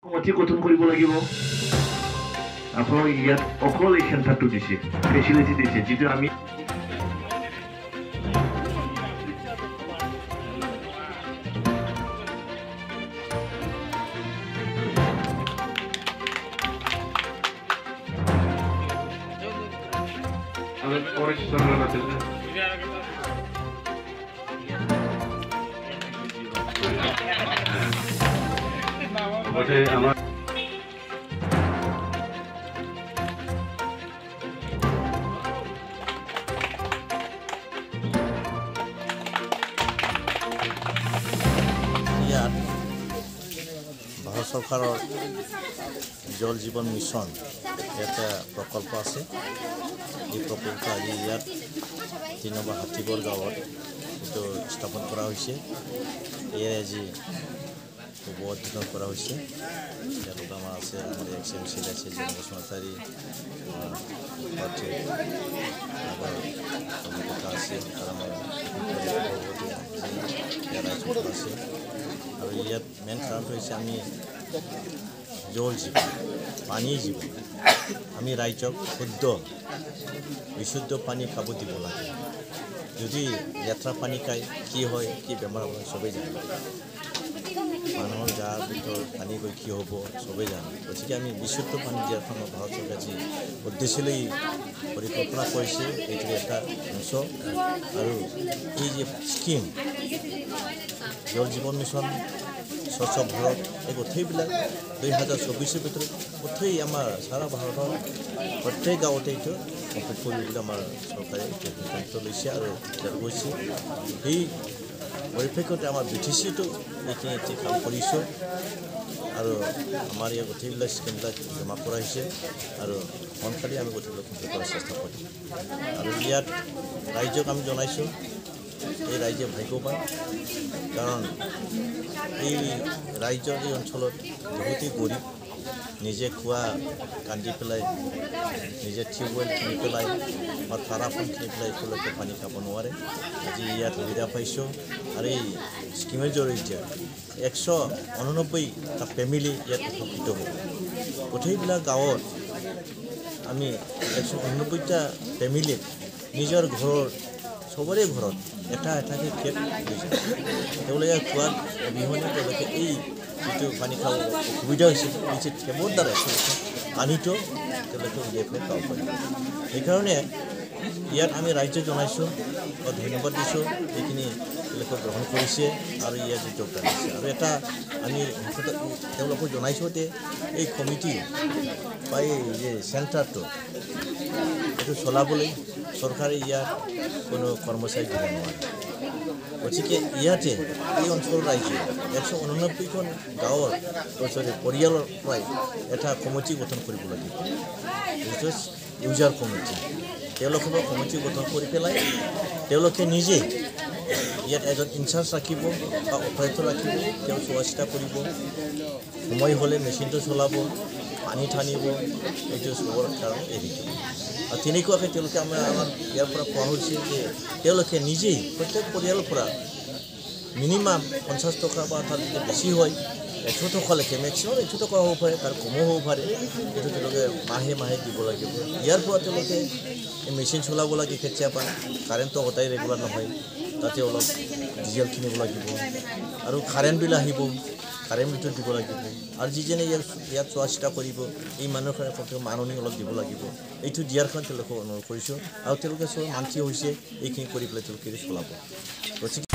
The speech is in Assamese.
কমিটি গঠন কৰিব লাগিব আপোনাক ইয়াত অকল এই সেন্টাৰটো দিছে ফেচিলিটি দিছে যিটো আমি আমাৰ ভাৰত চৰকাৰৰ জল জীৱন মিছন এটা প্ৰকল্প আছে এই প্ৰকল্প আজি ইয়াত 3 নম্বৰ হাতীগড় গাঁৱত এইটো স্থাপন কৰা হৈছে ইয়াৰ আজি উদ্বোধন কৰা হৈছে ইয়াত আমাৰ আছে আমাৰ এক্সএমচি আছে যে বসুমতাৰী আছে আৰু ইয়াত মেইন কাৰণটো হৈছে আমি জল জীৱন পানী জীৱন আমি ৰাইজক শুদ্ধ বিশুদ্ধ পানী খাব দিব লাগে যদি লেতেৰা পানী খাই কি হয় কি বেমাৰ হয় চবেই জানে মানুহৰ গাৰ ভিতৰত পানী গৈ কি হ'ব চবেই জানে গতিকে আমি বিশুদ্ধ পানী দিয়াৰ কাৰণে ভাৰত চৰকাৰে যি উদ্দেশ্য লৈ পৰিকল্পনা কৰিছে এইটো এটা অংশ আৰু এই যে স্কিম জল জীৱন মিছন স্বচ্ছ ভাৰত এই গোটেইবিলাক 2024 ভিতৰত গোটেই আমাৰ সারা ভাৰতৰ প্ৰত্যেক গাঁৱতে এইটো কমপ্লিট কৰিবলৈ আমাৰ চৰকাৰে সিদ্ধান্ত লৈছে আৰু গৈছে এই পৰিপ্ৰেক্ষিততে আমাৰ BTCটো এইখিনি কাম কৰিছোঁ আৰু আমাৰ ইয়াৰ গোটেইবিলাক স্কিমবিলাক জমা কৰা হৈছে আৰু সোনকালে আমি গোটেইবিলাক কমপ্লিট কৰাৰ চেষ্টা কৰিম আৰু ইয়াত ৰাইজক আমি জনাইছোঁ এই ৰাইজে ভাগ্যৱান কাৰণ এই ৰাজ্যৰ এই অঞ্চলত বহুতেই গৰীব নিজে খোৱা কান্দি পেলাই নিজে টিউবৱেল কিনি পেলাই বা ধাৰাখন কিনি পেলাই একেলগে পানী খাব নোৱাৰে আজি ইয়াত সুবিধা পাইছোঁ আৰু এই স্কিমৰ জৰিয়তে 189টা ফেমিলি ইয়াত উপকৃত হ'ব গোটেইবিলাক গাঁৱত আমি 189টা ফেমিলিত নিজৰ ঘৰৰ সবৰে ঘৰত এটা এটাকৈ টেপ দিছে তেওঁলোকে খোৱাৰ অবিহনে তেওঁলোকে এই যিটো পানী খাব অসুবিধা হৈছে নিচে টেপৰ দ্বাৰা পানীটো তেওঁলোকে উলিয়াই পেলাই খাব পাৰে সেইকাৰণে ইয়াত আমি ৰাইজে জনাইছোঁ বা ধন্যবাদ দিছোঁ এইখিনি তেওঁলোকে গ্ৰহণ কৰিছে আৰু ইয়াত যি যোগদান দিছে আৰু এটা আমি তেওঁলোকক জনাইছোঁ যে এই কমিটি বা এই যে চেণ্টাৰটো এইটো চলাবলৈ চৰকাৰে ইয়াত কোনো কৰ্মচাৰী দিব নোৱাৰে গতিকে ইয়াতে এই অঞ্চলৰ ৰাইজে 189খন গাঁৱৰ পৰিয়ালৰ পৰাই এটা কমিটি গঠন কৰিব লাগিব যিটো ইউজাৰ কমিটি তেওঁলোকৰ কমিটি গঠন কৰি পেলাই তেওঁলোকে নিজে ইয়াত এজন ইনচাৰ্জ ৰাখিব বা অপাৰেটৰ ৰাখিব তেওঁ চোৱা চিতা কৰিব সময় হ'লে মেচিনটো চলাব পানী টানিব এইটো চবৰ কাৰণে এৰি দিব আৰু তেনেকুৱাকৈ তেওঁলোকে আমাৰ ইয়াৰ পৰা কোৱা হৈছে যে তেওঁলোকে নিজেই প্ৰত্যেক পৰিয়ালৰ পৰা মিনিমাম 50 টকা বা তাত যদি বেছি হয় 100 টকালৈকে মেক্সিমাম 100 টকা হ'ব পাৰে তাৰ কমো হ'ব পাৰে এইটো তেওঁলোকে মাহে মাহে দিব লাগিব ইয়াৰ পৰা তেওঁলোকে মেচিন চলাব লাগে কেতিয়াবা কাৰেণ্টটো সদায় ৰেগুলাৰ নহয় তাতে অলপ ডিজেল কিনিব লাগিব আৰু কাৰেণ্ট বিল আহিব কাৰেণ্ট বিলটো দিব লাগিব আৰু যিজনে ইয়াত চোৱা চিতা কৰিব এই মানুহৰ কাৰণে মাননি অলপ দিব লাগিব এইটো দিয়াৰ কাৰণে তেওঁলোকক অনুৰোধ কৰিছোঁ আৰু তেওঁলোকে চব মান্তি হৈছে এইখিনি কৰি পেলাই তেওঁলোকে চলাব গতিকে